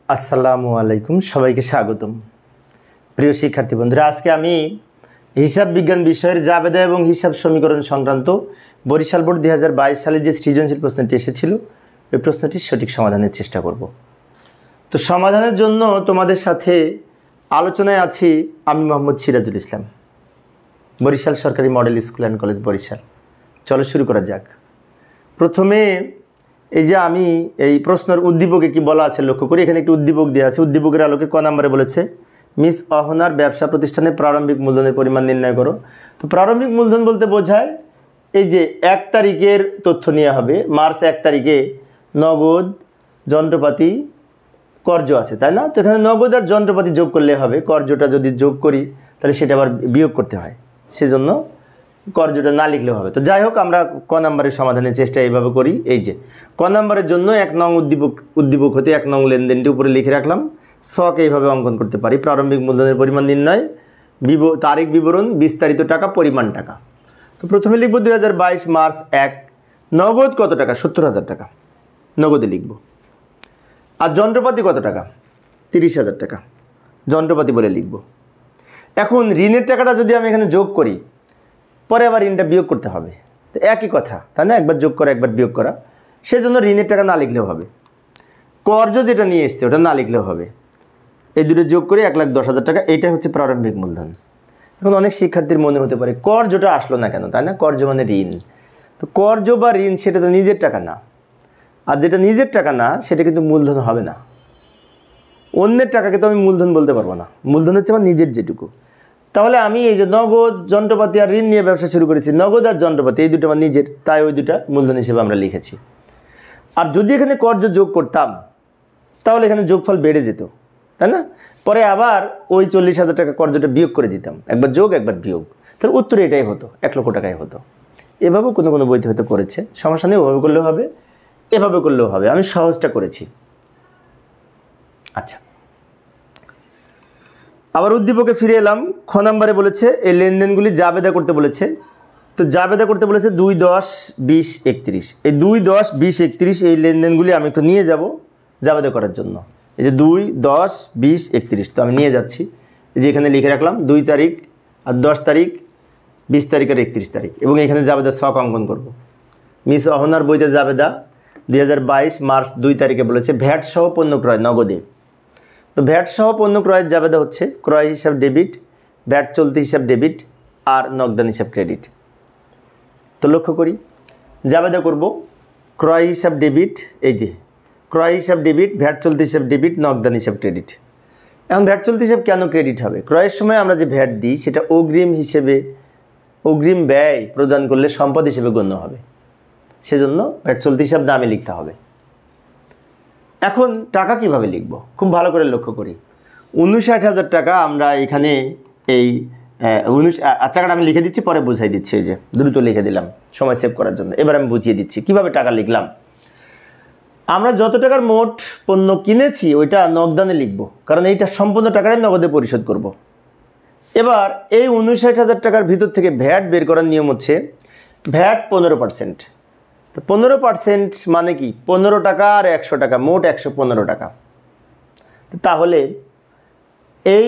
আসসালামু আলাইকুম, সবাইকে স্বাগতম। প্রিয় শিক্ষার্থী বন্ধুরা, আজকে আমি হিসাব বিজ্ঞান বিষয়ের জাবেদা এবং হিসাব সমীকরণ সংক্রান্ত বরিশাল বোর্ড 2022 সালে যে সৃজনশীল প্রশ্নটি এসেছিল ওই প্রশ্নটির সঠিক সমাধানের চেষ্টা করব। তো সমাধানের জন্য তোমাদের সাথে আলোচনায় আছি আমি মোহাম্মদ সিরাজুল ইসলাম, বরিশাল সরকারি model school and college Barishal. চলো শুরু করা যাক। প্রথমে এই যে আমি এই প্রশ্নের উদ্দীপকে কি বলা আছে লক্ষ্য করি। এখানে একটি উদ্দীপক দেওয়া আছে। উদ্দীপকের আলোকে ক নম্বরে বলেছে মিস অহনার ব্যবসা প্রতিষ্ঠানে প্রারম্ভিক মূলধনের পরিমাণ নির্ণয় করো। তো প্রারম্ভিক মূলধন বলতে বোঝায় এই যে 1 তারিখের তথ্য নেওয়া হবে। মার্চ 1 তারিখে নগদ, যন্ত্রপাতি, কর্য আছে, তাই না? তো এখানে নগদ আর যন্ত্রপাতি যোগ করলে হবে। কর্যটা যদি যোগ করি তাহলে সেটা আবার বিয়োগ করতে হয়, সেজন্য কর্যটা না লিখলেও হবে। তো যাই হোক, আমরা ক নম্বরের সমাধানের চেষ্টা এইভাবে করি। এই যে ক নম্বরের জন্য 1 নং উদ্দীপক হতে 1 নং লেনদেনটি উপরে লিখে রাখলাম। শখ এইভাবে অঙ্কন করতে পারি। প্রারম্ভিক মূলধনের পরিমাণ নির্ণয়, তারিখ বিবরণ, বিস্তারিত টাকা, পরিমাণ টাকা। তো প্রথমে লিখব 2022 মার্চ 1, নগদ কত টাকা? 70,000 টাকা নগদে লিখব। আর যন্ত্রপাতি কত টাকা? 30,000 টাকা যন্ত্রপাতি বলে লিখব। এখন ঋণের টাকাটা যদি আমি এখানে যোগ করি, পরে আবার ঋণটা বিয়োগ করতে হবে। তো একই কথা, তাই না? একবার যোগ করা একবার বিয়োগ করা। সেজন্য ঋণের টাকা না লিখলেও হবে। কর্য যেটা নিয়ে এসছে ওটা না লিখলেও হবে। এই দুটো যোগ করে 1,10,000 টাকা, এইটাই হচ্ছে প্রারম্ভিক মূলধন। এখন অনেক শিক্ষার্থীর মনে হতে পারে কর্যটা আসলো না কেন, তাই না? কর্য মানে ঋণ। তো কর্য বা ঋণ সেটা তো নিজের টাকা না, আর যেটা নিজের টাকা না সেটা কিন্তু মূলধন হবে না। অন্যের টাকাকে তো আমি মূলধন বলতে পারবো না। মূলধন হচ্ছে আমার নিজের যেটুকু। তাহলে আমি এই যে নগদ, যন্ত্রপাতি আর ঋণ নিয়ে ব্যবসা শুরু করেছি, নগদ আর যন্ত্রপাতি এই দুটো আমার নিজের, তাই ওই দুটা মূলধন হিসেবে আমরা লিখেছি। আর যদি এখানে কর্য যোগ করতাম তাহলে এখানে যোগফল বেড়ে যেত, তাই না? পরে আবার ওই 40,000 টাকা কর্যটা বিয়োগ করে দিতাম, একবার যোগ একবার বিয়োগ। তাহলে উত্তর এটাই হতো, 1 লক্ষ টাকাই হতো। এভাবেও কোনো কোনো বইতে হয়তো করেছে, সমস্যা নেই। ওভাবে করলেও হবে, এভাবে করলেও হবে। আমি সহজটা করেছি। আচ্ছা, আবার উদ্দীপকে ফিরে এলাম। খ নম্বরে বলেছে এই লেনদেনগুলি জাবেদা করতে বলেছে। তো জাবেদা করতে বলেছে 2, 10, 20, 31। এই 2, 10, 20, 31 এই লেনদেনগুলি আমি একটু নিয়ে যাব জাবেদা করার জন্য। এই যে 2, 10, 20, 31, তো আমি নিয়ে যাচ্ছি। এই যে এখানে লিখে রাখলাম 2 তারিখ আর 10 তারিখ, 20 তারিখ আর 31 তারিখ, এবং এখানে জাবেদা ছক অঙ্কন করব। মিস অহনার বইতে জাবেদা 2022 মার্চ 2 তারিখে বলেছে ভ্যাট সহ পণ্য ক্রয় নগদে। তো ভ্যাট সহ পণ্য ক্রয়ের জাবেদা হচ্ছে ক্রয় হিসাব ডেবিট, ভ্যাট চলতি হিসাব ডেবিট, আর নগদান হিসাব ক্রেডিট। তো লক্ষ্য করি, জাবেদা করব ক্রয় হিসাব ডেবিট। এই যে ক্রয় হিসাব ডেবিট, ভ্যাট চলতি হিসাব ডেবিট, নগদান হিসাব ক্রেডিট। এখন ভ্যাট চলতি হিসাব কেন ক্রেডিট হবে? ক্রয়ের সময় আমরা যে ভ্যাট দিই সেটা অগ্রিম হিসেবে, অগ্রিম ব্যয় প্রদান করলে সম্পদ হিসেবে গণ্য হবে, সেজন্য ভ্যাট চলতি হিসাব দামে লিখতে হবে। এখন টাকা কিভাবে লিখব? খুব ভালো করে লক্ষ্য করি। 59,000 টাকা আমরা এখানে এই টাকাটা আমি লিখে দিচ্ছি, পরে বুঝাই দিচ্ছি। এই যে দ্রুত লিখে দিলাম সময় সেভ করার জন্য। এবার আমি বুঝিয়ে দিচ্ছি কিভাবে টাকা লিখলাম। আমরা যত টাকার মোট পণ্য কিনেছি ওইটা নগদানে লিখব, কারণ এইটা সম্পূর্ণ টাকাটাই নগদে পরিশোধ করব। এবার এই 59,000 টাকার ভিতর থেকে ভ্যাট বের করার নিয়ম হচ্ছে ভ্যাট 15%। তো 15% মানে কি? 15 টাকা আর 100 টাকা, মোট 115 টাকা। তাহলে এই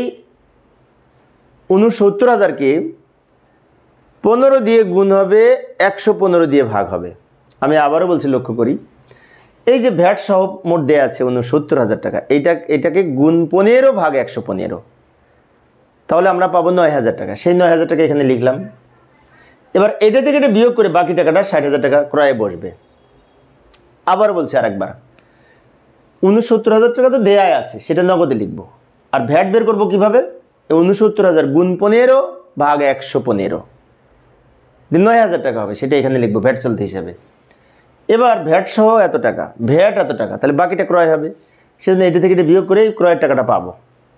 69,000কে 15 দিয়ে গুণ হবে, 115 দিয়ে ভাগ হবে। আমি আবারও বলছি, লক্ষ্য করি, এই যে ভ্যাট সহ মোট দেয়া আছে 69,000 টাকা, এটাকে গুণ 15 ভাগ 115, তাহলে আমরা পাবো 9,000 টাকা। সেই 9,000 টাকা এখানে লিখলাম। এবার এটা থেকে এটা বিয়োগ করে বাকি টাকাটা 60,000 টাকা ক্রয়ে বসবে। আবার বলছি আরেকবার, 69,000 টাকা তো দেয়াই আছে, সেটা নগদে লিখব। আর ভ্যাট বের করবো কিভাবে? 69,000 গুণ 15 ভাগ 115, 9,000 টাকা হবে, সেটা এখানে লিখবো ভ্যাট চলতি হিসাবে। এবার ভ্যাট সহ এত টাকা, ভ্যাট এত টাকা, তাহলে বাকিটা ক্রয় হবে, সেজন্য এটা থেকে এটা বিয়োগ করে ক্রয়ের টাকাটা পাবো।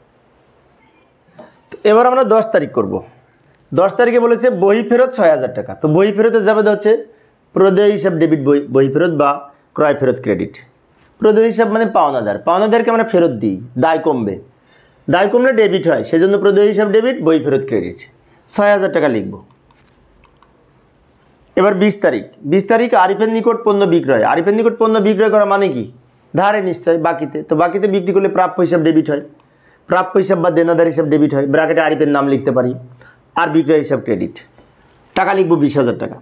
তো এবার আমরা 10 তারিখ করব। 10 তারিখে বলেছে বই ফেরত 6,000 টাকা। তো বই ফেরতের জাবেদা হচ্ছে প্রদেয় হিসাব ডেবিট, বই ফেরত বা ক্রয় ফেরত ক্রেডিট। প্রদেয় হিসাব মানে পাওনাদার, পাওনাদারকে আমরা ফেরত দিই, দায় কমবে, দায় কমলে ডেবিট হয়, সেজন্য প্রদেয় হিসাব ডেবিট, বই ফেরত ক্রেডিট। 6,000 টাকা লিখব। এবার 20 তারিখ, 20 তারিখ আরিফের নিকট পণ্য বিক্রয়। আরিফের নিকট পণ্য বিক্রয় করা মানে কি? ধারে নিশ্চয় বাকিতে, তো বাকিতে বিক্রি করলে প্রাপ্য হিসাব ডেবিট হয়, প্রাপ্য হিসাব বা দেনাদার হিসাব ডেবিট হয়, ব্র্যাকেটে আরিফের নাম লিখতে পারি, আর বিক্রয় হিসাব ক্রেডিট। টাকা লিখবো 20,000 টাকা।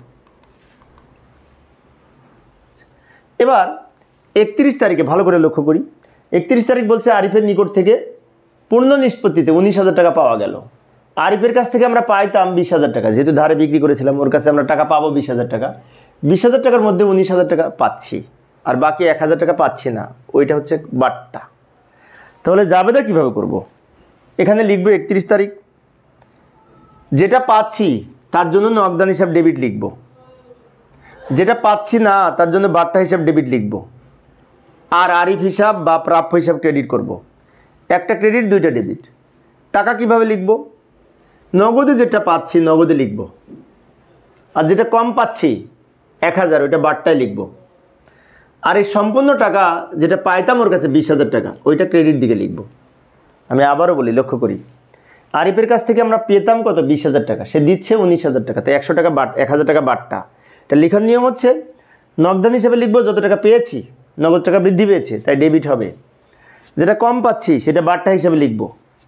এবার 31 তারিখে ভালো করে লক্ষ্য করি, 31 তারিখ বলছে আরিফের নিকট থেকে পূর্ণ নিষ্পত্তিতে 19,000 টাকা পাওয়া গেল। আরিফের কাছ থেকে আমরা পাইতাম 20,000 টাকা, যেহেতু ধারে বিক্রি করেছিলাম ওর কাছে আমরা টাকা পাবো 20,000 টাকা। 20,000 টাকার মধ্যে 19,000 টাকা পাচ্ছি, আর বাকি 1,000 টাকা পাচ্ছি না, ওইটা হচ্ছে বাট্টা। তাহলে জাবেদা কিভাবে করব? এখানে লিখবো 31 তারিখ, যেটা পাচ্ছি তার জন্য নগদান হিসাব ডেবিট লিখব, যেটা পাচ্ছি না তার জন্য বাট্টা হিসাব ডেবিট লিখব, আর আরিফ হিসাব বা প্রাপ্য হিসাব ক্রেডিট করব। একটা ক্রেডিট দুইটা ডেবিট। টাকা কিভাবে লিখব? নগদে যেটা পাচ্ছি নগদে লিখব, আর যেটা কম পাচ্ছি 1,000 ওইটা বাট্টায় লিখব, আর এই সম্পূর্ণ টাকা যেটা পাইতাম ওর কাছে 20,000 টাকা ওইটা ক্রেডিট দিকে লিখব। আমি আবারও বলি, লক্ষ্য করি, আরিফের কাছ থেকে আমরা পেতাম কত? 20,000 টাকা, সে দিচ্ছে 19,000 টাকা, তাই 100 টাকা 1,000 টাকা বাট্টা। এটা লেখার নিয়ম হচ্ছে নগদান হিসেবে লিখবো যত টাকা পেয়েছি, নগদ টাকা বৃদ্ধি পেয়েছে তাই ডেবিট হবে, যেটা কম পাচ্ছি সেটা বাট্টা হিসেবে লিখব,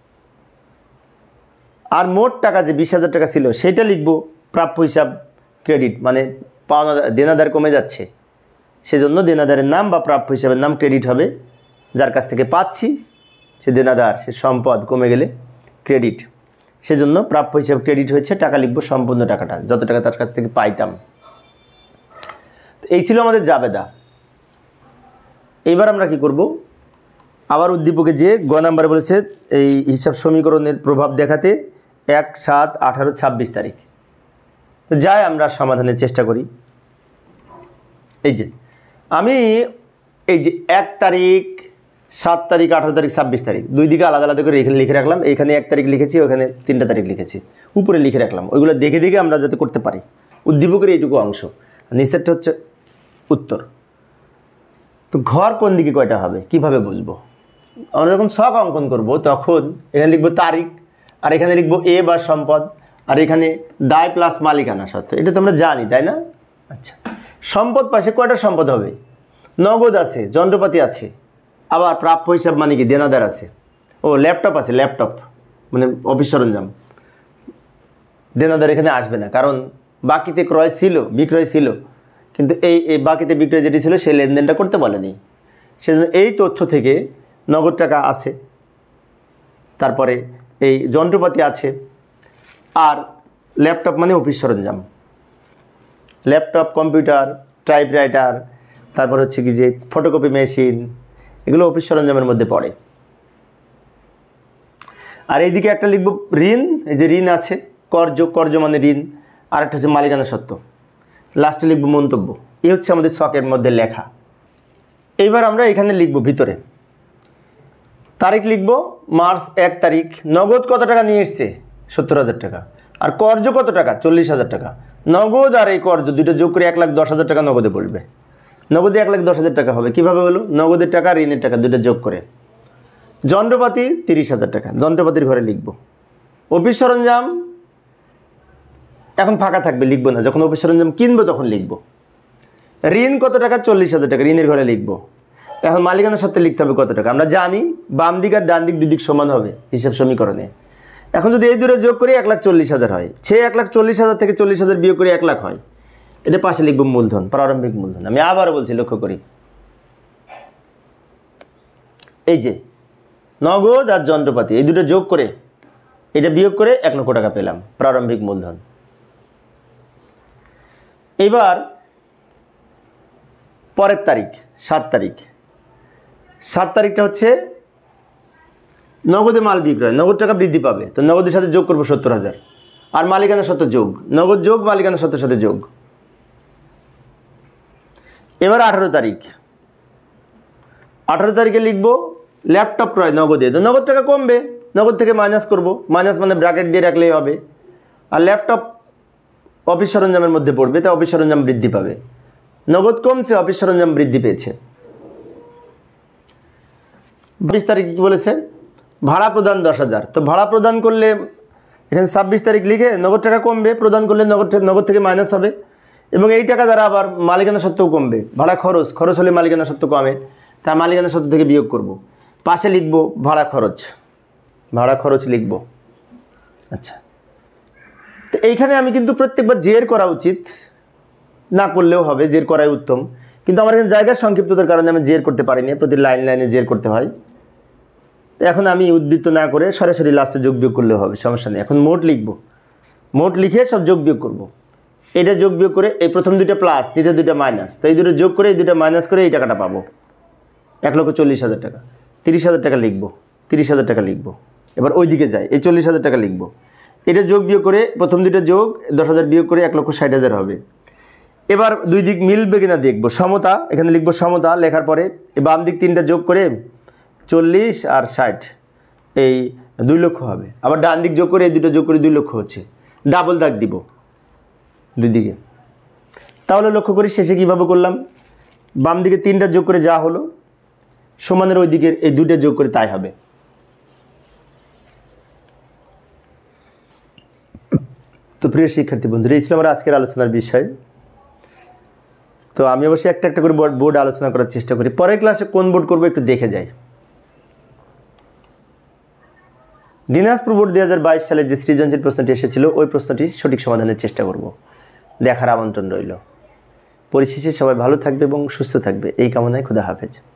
আর মোট টাকা যে 20,000 টাকা ছিল সেটা লিখব প্রাপ্য হিসাব ক্রেডিট, মানে পাওনা দেনাদার কমে যাচ্ছে সেজন্য দেনাদারের নাম বা প্রাপ্য হিসাবের নাম ক্রেডিট হবে। যার কাছ থেকে পাচ্ছি সে দেনাদার, সে সম্পদ কমে গেলে ক্রেডিট, সেজন্য প্রাপ্য হিসাব ক্রেডিট হয়েছে, টাকা লিখব সম্পূর্ণ টাকাটা যত টাকা তার কাছ থেকে পাইতাম। এই ছিল আমাদের জাবেদা। এইবার আমরা কি করব? আবার উদ্দীপকে যে গ নাম্বার বলেছে এই হিসাব সমীকরণের প্রভাব দেখাতে 1, 7, 18, 26 তারিখ। তো যাই আমরা সমাধানের চেষ্টা করি। এই যে আমি এই যে 1 তারিখ, 7 তারিখ, 18 তারিখ, 26 তারিখ দুই দিকে আলাদা আলাদা করে এখানে লিখে রাখলাম। এখানে 1 তারিখ লিখেছি, ওখানে 3টা তারিখ লিখেছি, উপরে লিখে রাখলাম। ওইগুলো দেখে দেখে আমরা যাতে করতে পারি। উদ্দীপকের এইটুকু অংশ, নিচেরটা হচ্ছে উত্তর। তো ঘর কোন দিকে কয়টা হবে কিভাবে বুঝবো? আমরা যখন ছক অঙ্কন করব তখন এখানে লিখবো তারিখ, আর এখানে লিখবো এ বা সম্পদ, আর এখানে দায় প্লাস মালিকানা সত্ত্ব। এটা তো আমরা জানি, তাই না? আচ্ছা, সম্পদ পাশে কয়টা সম্পদ হবে? নগদ আছে, যন্ত্রপাতি আছে, আবার প্রাপ্য হিসাব মানে কি দেনাদার আছে, ও ল্যাপটপ আছে, ল্যাপটপ মানে অফিস সরঞ্জাম। দেনাদার এখানে আসবে না, কারণ বাকিতে ক্রয় ছিল, বিক্রয় ছিল, কিন্তু এই বাকিতে বিক্রয় যেটি ছিল সেই লেনদেনটা করতে বলেনি। সেজন্য এই তথ্য থেকে নগদ টাকা আছে, তারপরে এই যন্ত্রপাতি আছে, আর ল্যাপটপ মানে অফিস সরঞ্জাম, ল্যাপটপ, কম্পিউটার, টাইপরাইটার, তারপর হচ্ছে কি যে ফটোকপি মেশিন, এগুলো অফিস সরঞ্জামের মধ্যে পড়ে। আর এইদিকে একটা লিখব ঋণ, এই যে ঋণ আছে, কর্য, কর্য মানে ঋণ, আর একটা হচ্ছে মালিকানা সত্ত্ব, লাস্টে লিখব মন্তব্য। এই হচ্ছে আমাদের ছকের মধ্যে লেখা। এইবার আমরা এখানে লিখব ভিতরে তারিখ লিখব মার্চ 1 তারিখ। নগদ কত টাকা নিয়ে এসছে? 70,000 টাকা। আর কর্য কত টাকা? 40,000 টাকা। নগদ আর এই কর্য দুটো যোগ করে 1,10,000 টাকা নগদে বলবে। নগদে 1,10,000 টাকা হবে। কিভাবে হলো? নগদের টাকা ঋণের টাকা দুটো যোগ করে। যন্ত্রপাতি 30,000 টাকা, যন্ত্রপাতির ঘরে লিখব। অফিস সরঞ্জাম এখন ফাঁকা থাকবে, লিখবো না, যখন অফিস সরঞ্জাম কিনবো তখন লিখব। ঋণ কত টাকা? 40,000 টাকা, ঋণের ঘরে লিখব। এখন মালিকানা সত্ত্বে লিখতে হবে কত টাকা। আমরা জানি বাম দিক আর ডান দিক দুদিক সমান হবে হিসাব সমীকরণে। এখন যদি এই দুটো যোগ করি 1,40,000 হয়, সে 1,40,000 থেকে 40,000 বিয়োগ করে 1,00,000 হয়, এটা পাশে লিখব মূলধন, প্রারম্ভিক মূলধন। আমি আবারও বলছি, লক্ষ্য করি, এই যে নগদ আর যন্ত্রপাতি এই দুটো যোগ করে এটা বিয়োগ করে 1,00,000 টাকা পেলাম, প্রারম্ভিক মূলধন। এবার পরের তারিখ 7 তারিখ। 7 তারিখটা হচ্ছে নগদে মাল বিক্রয়, নগদ টাকা বৃদ্ধি পাবে, তো নগদের সাথে যোগ করবো 70,000, আর মালিকানা সত্ত্ব যোগ, নগদ যোগ মালিকানা সত্ত্বের সাথে যোগ। এবার 18 তারিখ। 18 তারিখে লিখবো ল্যাপটপ ক্রয় নগদে, তো নগদ টাকা কমবে, নগদ থেকে মাইনাস করব, মাইনাস মানে ব্র্যাকেট দিয়ে রাখলেই হবে। আর ল্যাপটপ অফিস সরঞ্জামের মধ্যে পড়বে, তাই অফিস সরঞ্জাম বৃদ্ধি পাবে। নগদ কমছে, অফিস সরঞ্জাম বৃদ্ধি পেয়েছে। 22 তারিখ কি বলেছে? ভাড়া প্রদান 10,000, তো ভাড়া প্রদান করলে এখানে 26 তারিখ লিখে নগদ টাকা কমবে, প্রদান করলে নগদ থেকে মাইনাস হবে, এবং এই টাকা দ্বারা আবার মালিকানা সত্ত্বেও কমবে। ভাড়া খরচ, খরচ হলে মালিকানা সত্ত্ব কমে, তা মালিকানা সত্ত্ব থেকে বিয়োগ করব। পাশে লিখব ভাড়া খরচ লিখব। আচ্ছা, তো এইখানে আমি কিন্তু প্রত্যেকবার জের করা উচিত, না করলেও হবে, জের করাই উত্তম। কিন্তু আমার এখানে জায়গার সংক্ষিপ্ততার কারণে আমি জের করতে পারিনি, প্রতি লাইনে জের করতে হয়। তো এখন আমি উদ্বৃত্ত না করে সরাসরি লাস্টে যোগ বিয়োগ করলেও হবে, সমস্যা নেই। এখন মোট লিখব, মোট লিখে সব যোগ বিয়োগ করব। এটা যোগ বিয়োগ করে এই প্রথম দুইটা প্লাস, দ্বিতীয় দুইটা মাইনাস, তো এই দুটো যোগ করে এই দুটো মাইনাস করে এই টাকাটা পাবো, 1,40,000 টাকা। 30,000 টাকা লিখব, 30,000 টাকা লিখব। এবার ওই দিকে যাই, এই 40,000 টাকা লিখব। এটা যোগ বিয়োগ করে প্রথম দুইটা যোগ 10,000 বিয়োগ করে 1,60,000 হবে। এবার দুই দিক মিলবে কিনা দেখব। সমতা, এখানে লিখব সমতা, লেখার পরে বাম দিক 3টা যোগ করে 40 আর 60, এই 2 লক্ষ হবে। আবার ডান দিক যোগ করে এই দুটো যোগ করে 2 লক্ষ হচ্ছে। ডাবল দাগ দিব দুই দিকে। তাহলে লক্ষ্য করি শেষে কীভাবে করলাম, বাম দিকে 3টা যোগ করে যা হলো সমানের ওই দিকের এই 2টা যোগ করে তাই হবে। তো প্রিয় শিক্ষার্থী বন্ধুরা, এই ছিল আমার আজকের আলোচনার বিষয়। তো আমি অবশ্যই একটা একটা করে বোর্ড আলোচনা করার চেষ্টা করি। পরের ক্লাসে কোন বোর্ড করবো একটু দেখে যাই। দিনাজপুর বোর্ড 2022 সালে যে সৃজনশীল প্রশ্নটি এসেছিল ওই প্রশ্নটি সঠিক সমাধানের চেষ্টা করব। দেখার আমন্ত্রণ রইল। পরিশেষে সবাই ভালো থাকবে এবং সুস্থ থাকবে এই কামনায়। খোদা হাফেজ।